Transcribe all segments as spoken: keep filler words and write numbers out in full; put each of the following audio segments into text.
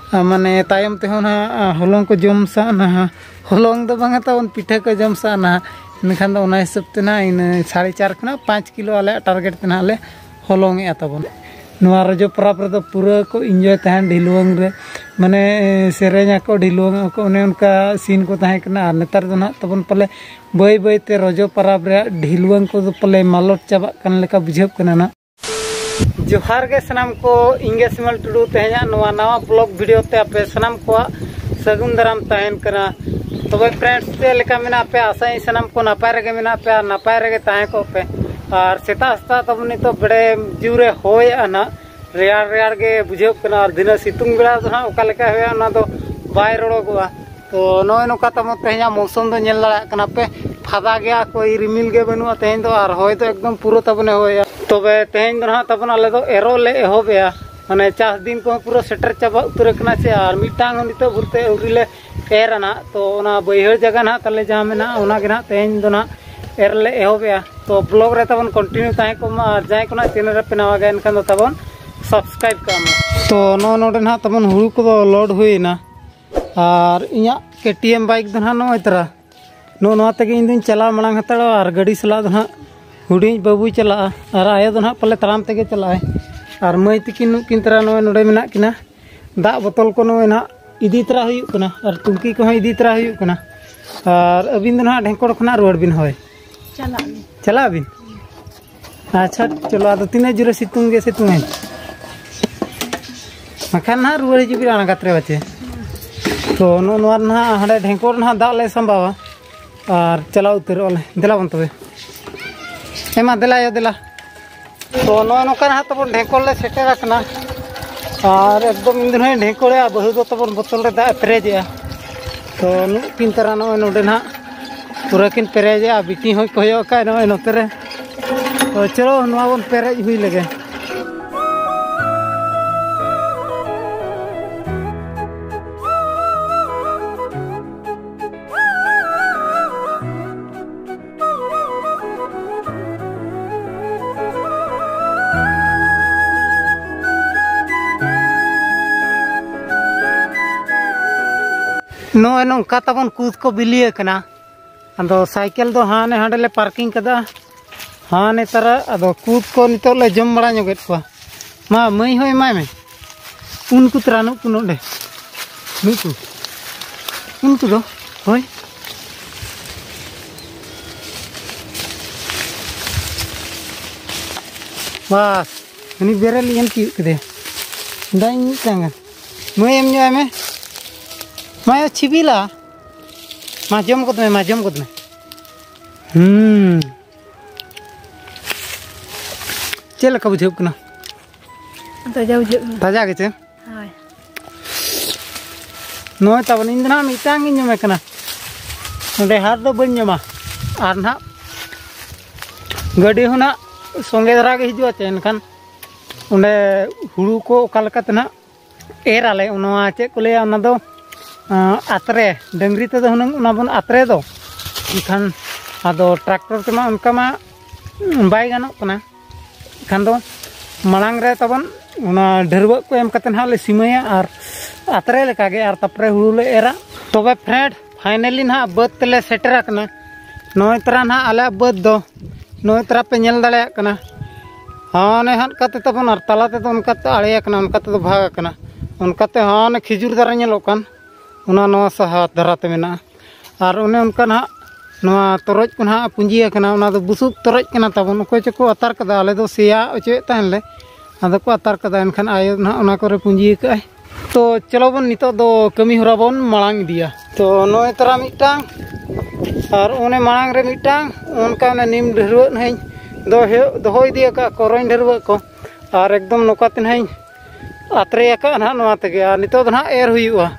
माने तायम ते होना हलंग को जम सा ना हलंग दो बांगा तबन पिठा को जम सा ना इनखान दो उना हिसाब ते ना इन साढ़े चार खना पाँच किलो आले टारगेट ते ना आले हलंग ए तबन नवा रजो पराब रे पूरा को एंजॉय तहन ढिलवंग रे माने सेरेኛ को ढिलवंग को ने उनका सीन को तहे कना नेतार दो ना तबन पले बय बय ते रजो पराब रे ढिलवंग को पले मालट चाबा कन लेका बुझेब कना ना जोहार के सनाम को इंगे सिमल टुडू तेहया नवा नवा ब्लॉग वीडियो ते आपे सनाम को सगुन दाराम तहन कना तबे फ्रेंड्स ते लेका मेना पे आशा सनाम को नापाय रेगे मेना पे नापाय रेगे तहे को पे और सेता सेता तब नितो बड़े जुरे होय आना रेयार रेयार के बुझेब कना और दिन सितुंग बेला दो ना ओका लेका होया ना दो बाय रोड़ोगवा तो नय नोका तम तेहया मौसम दो नेल दाड़ा कना पे फादा गया कोई रिमिल के बनुआ तेहन दो और होय तो एकदम पूरा तबने होया तबे तेहन दो ना तबन आले दो एरो ले एहोबया माने चास दिन को पूरा सेटर चाबा उतर कना से और मिटांग नितो बुरते उरिले एर ना तो ओना बैहर जगह ना तले जहां मेना ओना के ना तेहन दो ना एर ले एहोबया तो ब्लॉग रे तबन कंटिन्यू ताहे को मा और जाय कोना चैनल रे पे नवा गए इनखान दो तबन सब्सक्राइब कामा तो नो नोडे ना तबन हुड़ू को लोड हुईना और इया केटीएम बाइक दो ना नो इतरा नो नो तक इन दिन चला मणांग हतड़ और गाड़ी सला दो ना हुडी बाबू चला और आया दो ना पले तराम तक चला और मई तकिन नुकिन तरा नो नोडे मेना किना दा बोतल को नो ना इदी तरा हुई कना और टुंकी को इदी तरा हुई कना और अबिन दो ना ढेंकोड़ खना रोड बिन होय चला चला बिन अच्छा चलो आदो तीन जुरे सितुंग गे सितुंग है मखान ना रुवाड़ी जुबी आना गात्रे बच्चे तो नो नो ना हड़े ढेंकोड़ ना दा ले संभावा और चला उतर ओले दिला बन तबे एमा दिला यो दिला तो नो नो का तब ढेंकोड़ ले सेटेरा कना और एकदम इन दिन ढेंकोड़े बहु दो तब बोतल रे दा पेरेजा तो नु किन तरह नो नोडे ना पूरा किन पेरेजा बिटी होय कोयो का नो नोते रे तो चलो नवा बन पेरेज हुई लगे नो नौका तबन कूद को बिलिए कना अदो साइकिल दो हाने हांडले पार्किंग कदा हाने तरा अदो कूद को नितो ले जम बड़ा जोगेत को मा मई होय माय में उनको तरानु कुनोडे नुकु उनको दो होय बस नि बेरल यन की कदे दाई संग मई एम न्यो में माया छिबिला माजम को में माजम को में हम्म चल का बुझे कना ताजा बुझे ताजा के छ हाय नोय तबन इंदना मिटांग इन में कना ओडे हार दो बन जमा आर ना गाड़ी होना संगे धरा के हिजुआ चेन खान ओडे हुड़ू को ओकालका तना एर आले ओनवा चे को ले ओना दो आतरे डंगरी ते दो हुनंग बन आतरे दो इखान आदो ट्रैक्टर तेमा उनका मा बाय गानो कना खान दो मांग रे तबन उना ढेरव को एम कतन हाले सीमया और आतरे लेका गे और तपरे हुड़ू ले एरा तबे फ्रेंड फाइनली ना बद तेले सेटरा कना नोय तरा ना आले बद दो नोय तरा पे नेल दाड़े कना हाने हान कते तबन और तलाते तो उनका ते आड़े कना उनका ते भाग कना उनका ते हाने खिजुर दारा नेलो कान उना नवा सहात धराते मेना और उन्हें उनका ना नवा तरोज को ना पुंजिया कना उना दो बुसुक तरोज कना तबन को चको अतार कदा आले दो सिया ओचे तहन ले आदो को अतार कदा एनखान आयो ना उना करे पुंजिया काय तो चलो बन नितो दो कमी होरा बन मांग दिया तो नोय तरा मिटांग और उन्हें मांग रे मिटांग उनका ने निम ढेरव नहीं दो हे दोहोय दिया का कोरोइन ढेरव को और एकदम नोकाते नहीं आतरे का ना नवा तगे नितो दो ना एर हुईवा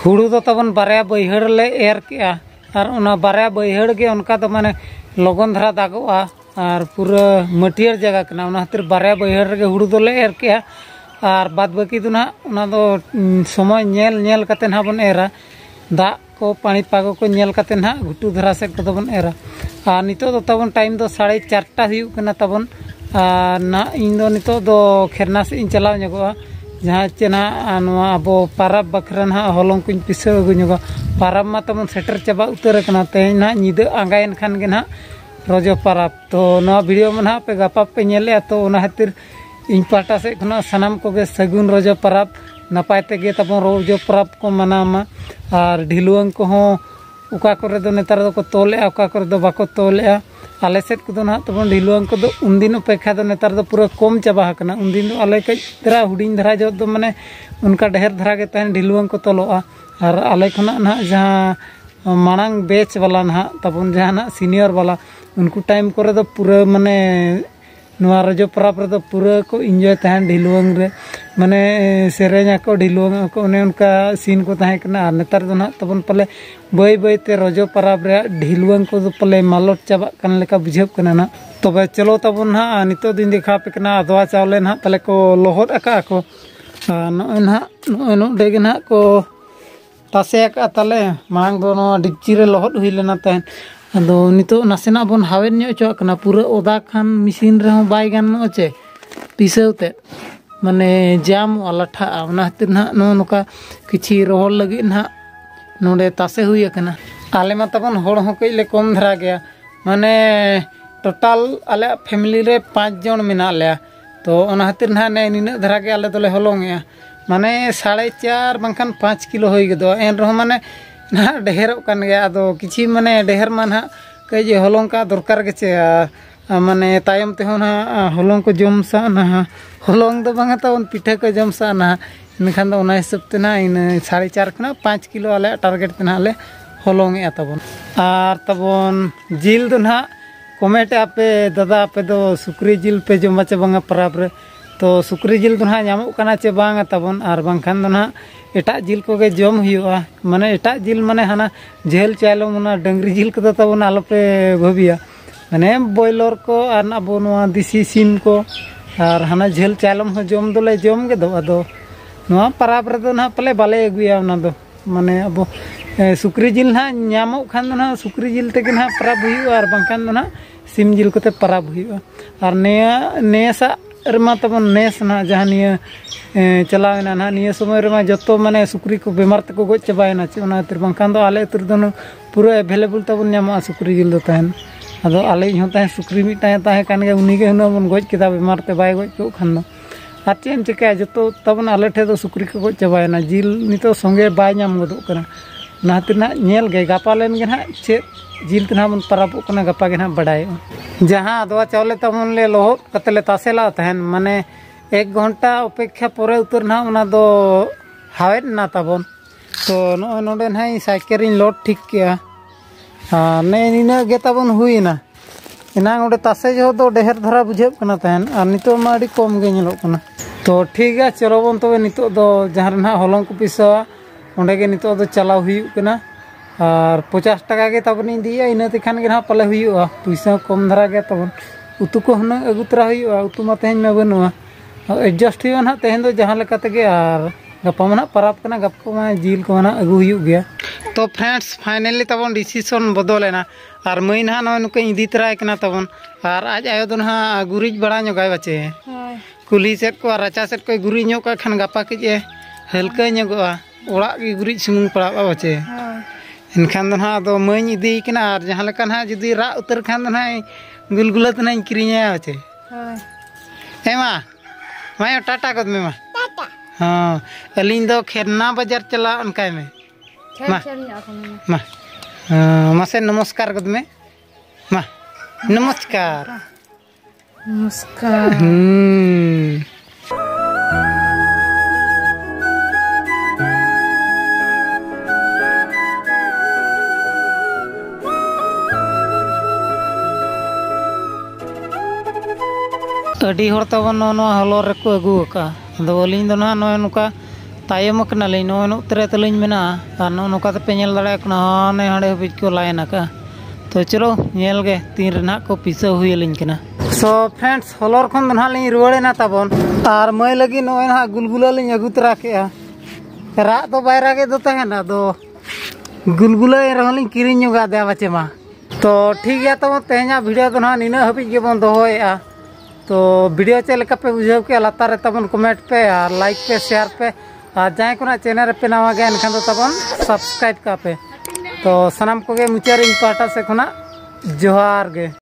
हुड़ू दो तबन बारया बैहड़ ले एर के और उना बारया बैहड़ के उनका तो माने लगन धरा दागोआ और पूरा मटियर जगह कना उना खातिर बारया बैहड़ के हुड़ू दोले एर के और बाद बाकी तो ना उना दो समय नेल नेल कते ना बन एरा दा को पानी पागो को नेल कते ना घुटू धरा से को बन एरा और नितो दो तबन टाइम दो साढ़े चारटा हुई कना तबन ना इन दो नितो दो खेरना से इन चलाव नगोआ जहाँ चेना अब पारब बखरा ना हलंग को पिसा अगुगा पारब मा तब सेटर चाबा उतर तेज ना नीद आंगायन खान के ना रजो पारब तो ना वीडियो में ना पे गापा पे नेले तो खातिर इन पाटा से सानाम को सगुन रजो पारब नपाय तेगे तब रजो पारब को मनामा और ढिलुआंग को उका करे दो नेतार दो को तोले उका करे दो बाको तोले आले सेट को ना तब ढिलुआंग को उनदिन अपेक्षा दो नेतार दो पूरा कम चाबा हकना उनदिन दो आले कई धरा हुडिंग धरा जो दो माने उनका ढेर धरा के तहन ढिलुआंग को तोलोआ और आले खना ना जहाँ मांग बेच वाला ना तब जहाँ ना सीनियर वाला उनको टाइम करे दो पूरा माने नुआ रजो पारब रे पूरा को एंजॉय तहन ढिलुआंग रे माने सेरेኛ को ढिलुआंग को उन्हें उनका सीन को तहन कना नेतार दो ना तबन पले बई बई ते रजो पारब रे ढिलुआंग को पले मालट चाबा कन लेका बुझाव कना ना तबे चलो तबन ना नितो दिन देखा पे कना अदवा चावले ना पले को लोहद अका को नय ना नय नो डेगे ना को तासे अका तले मांग दो नो डिक्ची रे लोहद हुई लेना तहन अदो नितो नासेना बन हावेन ᱧᱚᱜ ᱪᱚ कना पूरा ओदा खान मशीन रे हो बाय गान चे पिसौते माने जाम लाठा ओना खातिर ना नो नोका किछि रोहल लगी ना नोडे तासे हुई कना आले मा तबन होड़ हो कइले कम धरा गया माने टोटल आले फैमिली रे पाँच जन मेना ले तो ओना खातिर ना ने निना धरा के आले दोले होलोंगया माने साढ़े चार बंखान पाँच किलो होई गदो एन रहो माने ना ढेर कान गया अदो किछि माने ढेर मान हा कई जे हलंग का दरकार के चे माने तायम ते हो ना हलंग को जम सा ना हलंग दो बांगा तबन पिठा को जम सा ना इनखान दो ना हिसाब ते ना इन साढ़े चार खना पाँच किलो आले टारगेट ते ना आले हलंग ए तबन आर तबन जिल दो ना कमेंट आपे दादा आपे दो सुक्री जिल पे जमा चे बांगा पराब रे तो सुक्री जिल दो ना नामो कना चे बांगा तबन आर बांखान दो ना एटा जिल को गे जम हुआ माने एटा जिल माने हाना झेल चालो मना डंगरी जिल को तब आलोपे भाविया माने बॉयलर को और अब देसी सीम को और हाना झेल चालम हो जम दोले जम गे दो अदो नोआ पराब रे दो ना पले बाले अगुया ओना दो माने अब सुक्री जिल ना नामो खान दो ना सुक्री जिल तेगे ना पराब हुआ और बांखान दो ना सीम जिल कोते पराब हुआ और नेया नेसा रमा तब नेस ना जहाँ निया चलावेना ना निया समय रमा जतो माने सुक्री को बेमार तक गज चाबायना चे ओना खातिर बांखान दो आले उतर दो पूरा अवेलेबल तबन नामा सुक्री जिल दो तहन अदो आले हो तहन सुक्री मिटाय ताहे कान गे उनी गे हुना बन गज केदा बेमार ते बाय गज को खान दो आर चेम चिका जतो तबन आले ठे दो सुक्री को गज चाबायना जिल नितो संगे बाय नाम गदो कना ना खातिर ना नेल गे गापा लेन गे ना चे जिल तना बन पराबो कना गपा गे ना बडाय जहाँ अदवा चावले तबन ले लोहद कतले तासेला तहन माने एक घंटा अपेक्षा परे उतर ना उना दो हावेट ना तबन तो नो नोडे ना साइकेल इन लोड ठीक किया हाँ ने निना गे तबन हुई ना इना ओडे तासे जो दो ढेर धरा बुझे कना तहन और नितो मा अडी कम गे नेलो कना तो ठीक है चलो बन तबे नितो दो जहाँ ना हलंग को पिसा ओंडे गे नितो दो चलाव हुई कना और पचास टका के तबन दिया इन तेखान गे ना पले हुआ पैसा कम धरा गया तबन उतु को हना अगु तरा हुआ उतु मा तेहन में बनुआ एडजस्ट हुआ ना तेहन दो जहाँ लेका तेगे और गपा में ना पराब कना गप को मा जिल को ना अगु हुई गया तो फ्रेंड्स फाइनली तबन डिसीजन बदलेना और मई ना ना नुके इदी तराय कना तबन और आज आयो दो ना गुरिज बड़ा ñoगाय बचे कुली सेट को राचा सेट को गुरी ño का खान गपा के जे हल्का ñoगवा ओड़ा की गुरिज सुमुंग पड़ाबा बचे इनखान दो ना दो मई इदी कना और जहाँ लेका ना जुदी रा उतर खान दो ना गुलगुला तो ना किरिña बचे हेमा मायो टाटा कद में मा टाटा हाँ अलिंग दो खेरना बाजार चला उनका में मा मा मासे नमस्कार कद में मा नमस्कार नमस्कार हम्म अडी होर तबन नो हलोर रे को अगु का दो अलिंग दो ना नो नुका तायम कनालिन नो उतरे तलिन मेना और नो नोका पे नेल दाड़े कना हाने हांडे हबिज को लाइन आका तो चलो नेल गे तीन रना को पिसा हुयलिन कना सो फ्रेंड्स हलर खन दन हालिन रुवाड़ेना ताबन और मै लगी नो ना गुलगुला लिन अगु तरा केआ रा तो बायरा के दो तहना दो गुलगुला रहलिन किरिन जोगा दे बचे मा तो ठीक गया तो तेहना वीडियो तो ना निना हबिज के बन दोहोया तो वीडियो चल लेका पे बुझाव के लातार रे तबन कमेंट पे और लाइक पे शेयर पे और जाए को चैनल पे नवा गया एनखान तो तबन सब्सक्राइब का पे तो सनाम को गे मुचार इन पाटा से खुना जोहार गे।